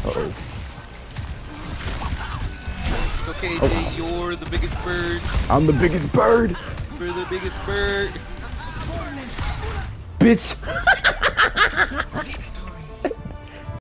Uh-oh. Okay, Jay, you're the biggest bird. I'm the biggest bird. You're the biggest bird. Bitch.